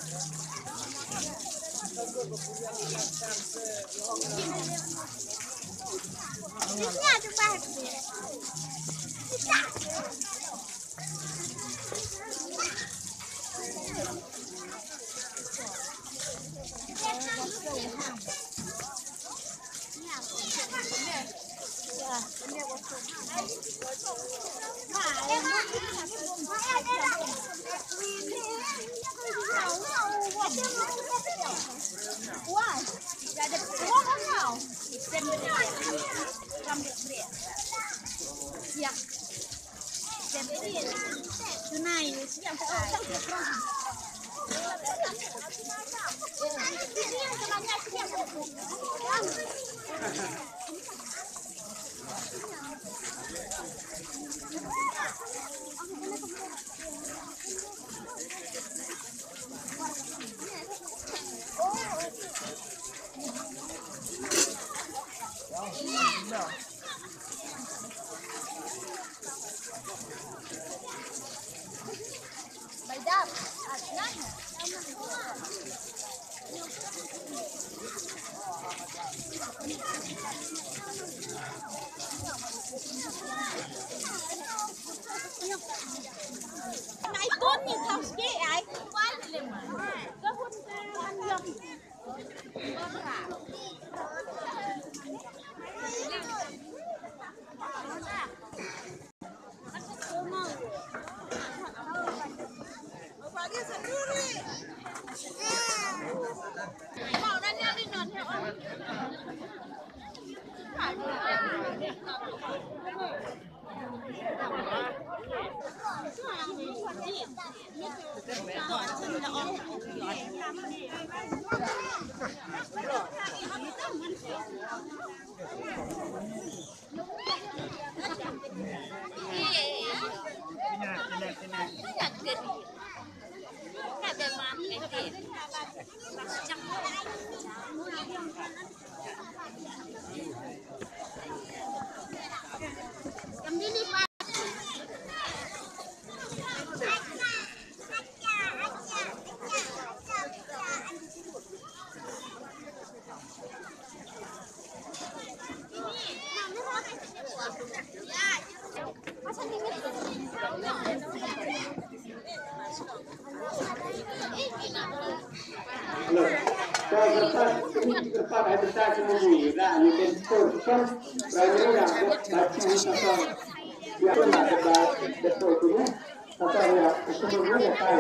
Tempat habitat sendiri, dan itu pun primary dan baca tentang dia pun ada betul tu ni. Tapi ya sebelumnya kan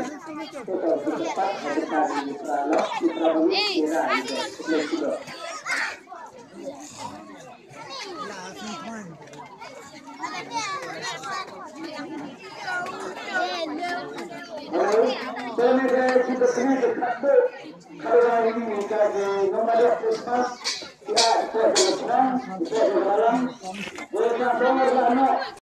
tempat habitat di Pralau di Prabu Kira itu. Saya kita sini dekat kalau ini jadi nomor Christmas ya itu adalah itu adalah boleh nak